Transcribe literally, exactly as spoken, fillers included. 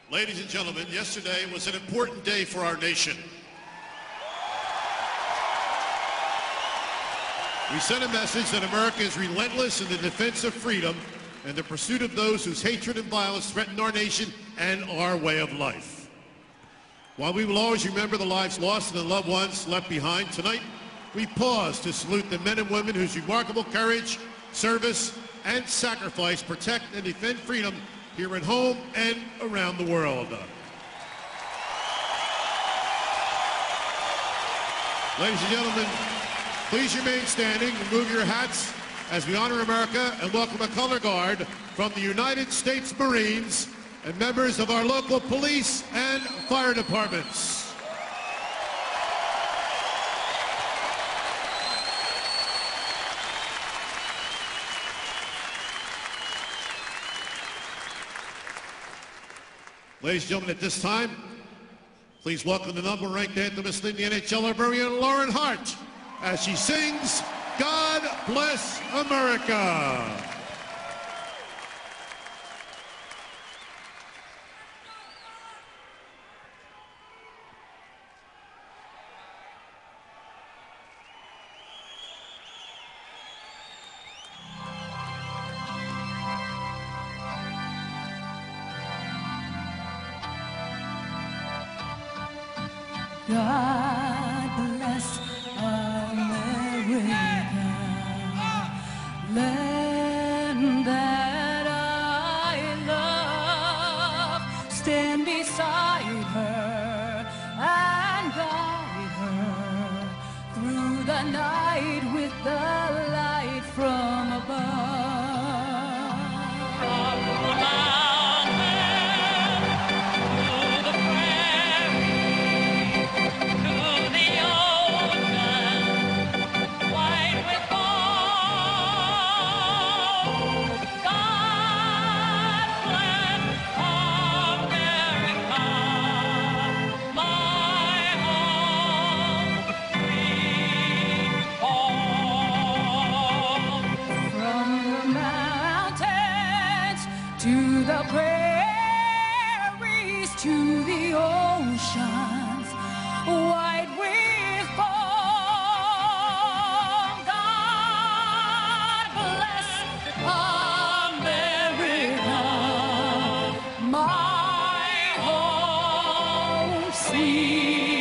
Ladies and gentlemen, yesterday was an important day for our nation. We sent a message that America is relentless in the defense of freedom and the pursuit of those whose hatred and violence threaten our nation and our way of life. While we will always remember the lives lost and the loved ones left behind, tonight we pause to salute the men and women whose remarkable courage, service, and sacrifice protect and defend freedom here at home and around the world. Ladies and gentlemen, please remain standing and move your hats as we honor America and welcome a color guard from the United States Marines and members of our local police and fire departments. Ladies and gentlemen, at this time, please welcome the number-ranked anthem in the N H L librarian, Lauren Hart, as she sings, God Bless America. God bless America, land that I love. Stand beside her and guide her through the night with the light from above. To the prairies, to the oceans, wide with foam. God bless America, my home sweet.